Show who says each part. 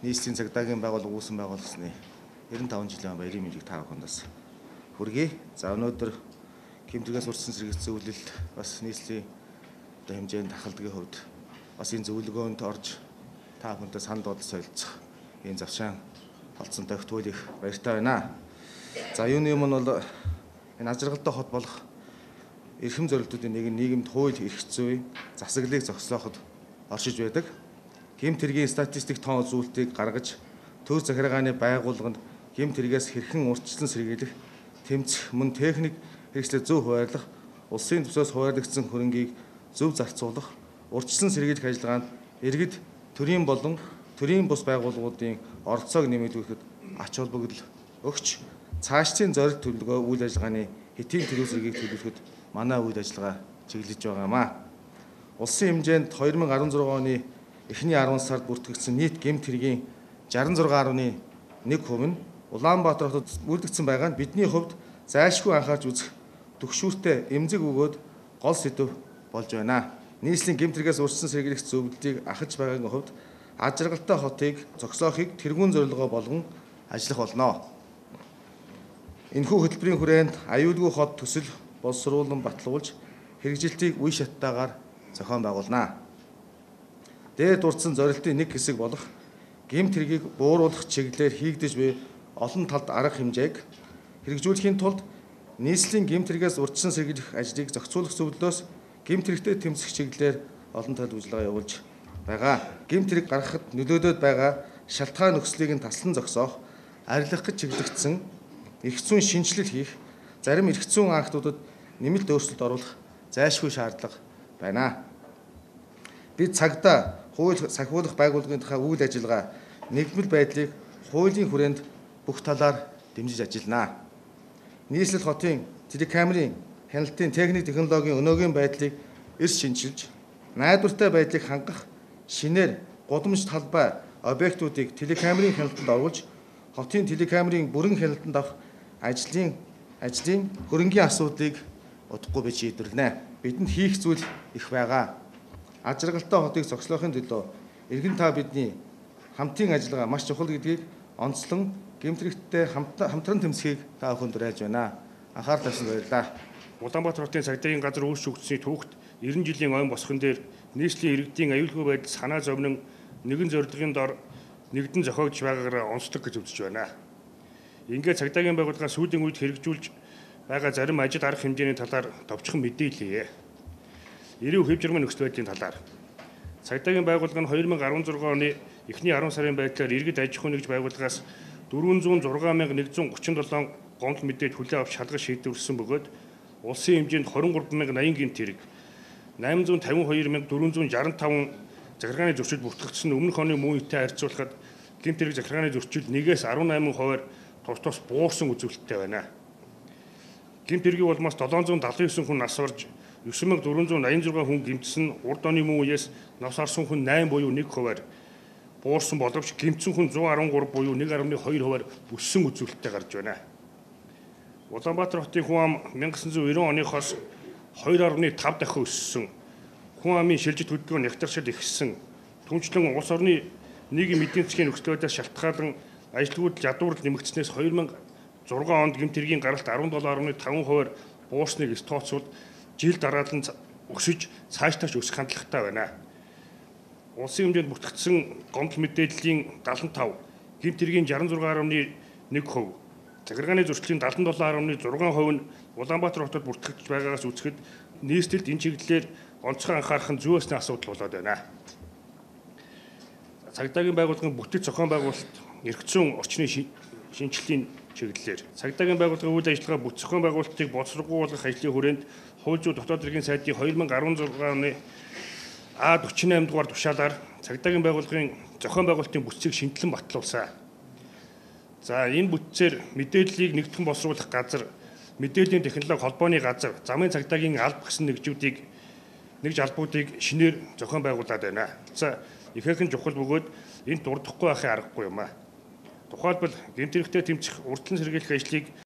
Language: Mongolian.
Speaker 1: нийслэлийн цагдаагийн байгууллага үүсэн байгуулсны 95 жилийн баярын мэндийг та бүхэндээ хүргэе. За өнөөдөр гэмтрэгээс урьдчилан сэргийлэх зөвлөлд бас нийслэлийн хэмжээнд ахалдгийн хувьд бас энэ зөвлөгөөнд орж та бүхэндээ санал бодол солилцох энэ завшаан олцсонтой өгтгөл их баяртай байна. За юуны юм нь бол энэ ажиргалтай хот болох эрхэм зорилтуудын нэг нь нийгэмд хууль эрх зүйн засаглалыг зогсооход оршиж байдаг. Гэмт хэргийн статистик тоон үзүүлэлтийг гаргаж төр захиргааны байгууллаганд гэмт хэрэгээс хэрхэн урьдчилан сэргийлэх, тэмцэх, мөн техник хэрэгслээ зөв хуваарлах, улсын төсөөс хуваарлагдсан хөрөнгийг зөв зарцуулах, урьдчилан сэргийлэх ажиллагаанд иргэд төрийн болон төрийн бус байгууллагуудын оролцоог нэмэгдүүлэхэд ач холбогдол өгч цаашдын зорилт төлөвлөгөө үйл ажиллагааны хэдийн төлөв зэргийг төлөвлөхөд манай үйл ажиллагаа чиглэж байгаамаа. Улсын хэмжээнд 2016 оны эхний 10 сард бүртгэгдсэн нийт гэмт хэргийн 66.1% нь Улаанбаатар хотод бүрдэгдсэн байгаа нь бидний хувьд зайлшгүй анхаарч үзэх түгшүүртэй эмзэг өгөөд гол сэдэв болж байна. Нийслэлийн гэмт хэрэгээс урьдчилан сэргийлэх зөвлөлтийг ахаж байгаагийн хувьд ажиргалтай хотыг зогсоохыг тэргүүн зорилгоо болгон ажиллах болно. Энэхүү хөтөлбөрийн хүрээнд аюулгүй хот төсөл боловсруулан баталгуулж хэрэгжилтийг үе шаттайгаар зохион байгуулнаа. Дээд дурдсан зорилтын нэг хэсэг болох гэмт хэргийг бууруулах чиглэлээр хийгдэж буй олон талд арга хэмжээг хэрэгжүүлэхийн тулд нийслэлийн гэмт хэрэгээс урьдчилан сэргийлэх ажлыг зохицуулах зөвлөлөөс гэмт хэрэгтэй тэмцэх чиглэлээр олон талд ажиллагаа явуулж байгаа. Гэмт хэрэг гаргахад нөлөөлөд байгаа шалтгаан нөхцөлийг нь таслан зогсоох, арилгах гэж чиглэгдсэн эрх зүйн шинжилэл хийх, зарим эрх зүйн актуудад нэмэлт өөрчлөлт оруулах зайлшгүй шаардлага байна. Бид цагдаа, хууль сахиулах байгууллагынхаа үйл ажиллагаа, нэгдмэл байдлыг хуулийн хүрээнд бүх талаар дэмжиж ажилланаа. Нийслэл хотын телекамерын хяналтын техник технологийн өнөөгийн байдлыг эрс шинжилж, найдвартай байдлыг хангах шинээр гудамж талбай объектуудыг телекамерын хяналтанд оруулж, хотын телекамерын бүрэн хяналтанд авах ажлын хөрөнгийн асуудлыг удахгүй бий шийдвэрлэнэ. Бидэнд хийх зүйл их байгаа. Ажиргалтай хотыг зогсоохын төлөө иргэн та бидний хамтын ажиллагаа маш чухал гэдгийг онцлон гэмт хэрэгтээ хамтран тэмцэхийг та бүхэнд уриалж байна. Анхаарал тавьсан баярлалаа.
Speaker 2: Улаанбаатар хотын цагдаагийн газар өөрчлөгдсөний түүхт 90 жилийн ойн босгон дээр нийслэлийн иргэдийн аюулгүй байдал санаа зовнин нэгэн зорилгын дор нэгдэн зохиогдож байгаагаараа онцлог гэж үзэж байна. Ингээд цагдаагийн байгууллага сүүлийн үед хэрэгжүүлж байгаа зарим ажил арга хэмжээний талаар товчхон мэдээллээ. 90 хэв жирмийн нөхцөл байдлын талаар цагдаагийн байгууллага нь 2016 оны эхний 10 сарын байдлаар иргэд аж ахуйн нэгж байгууллагаас 406,137 гомдол мэдээлэл хүлээн авч шалгаж шийдвэрлсэн бөгөөд улсын хэмжээнд 23,080 гэмт хэрэг, 852,465 захиргааны зөрчил бүртгэгдсэн. Өмнөх оны мөн үетэй харьцуулахад гэмт хэрэг захиргааны зөрчил 1-ээс 18% тус буурсан үзүүлэлттэй байна. Гэмт хэргийн улмаас 779 хүн нас орж 9,486 хүн гэмтсэн. Урд оны мөн үеэс нас орсон хүн 8 буюу 1%-аар буурсан боловч гэмтсэн хүн 113 буюу 1.2%-аар өссөн үзүүлэлттэй гарч байна. Улаанбаатар хотын хүн ам 1990 оныхоос 2.5 дахин өссөн. Хүн амын шилжилт хөдөлгөөн нягтршил ихссэн. Түүнчлэн улс орны нийгэм эдийн засгийн нөхцөл байдлаас шалтгаалan ажилтнууд ядуурл нэмэгдснээс 2006 онд гэмт хэргийн гаралт 17.5%-аар буурсныг тооцвол жил дараад нь өсөж цаашдаач өсөх хандлагатай байна. Улсын хэмжээнд бүртгэгдсэн гомдол мэдээллийн 75, гэмт хэргийн 66.1%, захиргааны зөрчлийн 77.6% нь Улаанбаатар хотод бүртгэгдэж байгаагаас үзэхэд нийслэлд энэ чиглэлээр онцгой анхаарах нь зүй ёсны асуудал болоод байна. Цагдаагийн байгууллагын бүтэц зохион байгуулалт, эрх зүйн орчны шинжилгээний чиглэлээр цагдаагийн байгууллагын үйл ажиллагаа бүтэц зохион байгуулалтыг боловсруулах ажлын хүрээнд хууль зүйн дотоод хэргийн сайдын 2016 оны А48 дугаар тушаалаар цагдаагийн байгууллагын зохион байгуулалтын бүтцийг шинжилэн батлуулсан. За энэ бүтцээр мэдээллийг нэгтгэн боловсруулах газар, мэдээллийн технологи холбооны газар, замын цагдаагийн алба гэсэн нэгж албуудыг шинээр зохион байгуулад байна. За ихээхэн чухал бөгөөд энд дурдахгүй байхын аргагүй юм а. Тухайлбал гэмт хэрэгтэй тэмцэх урьдчилан сэргийлэх ажлыг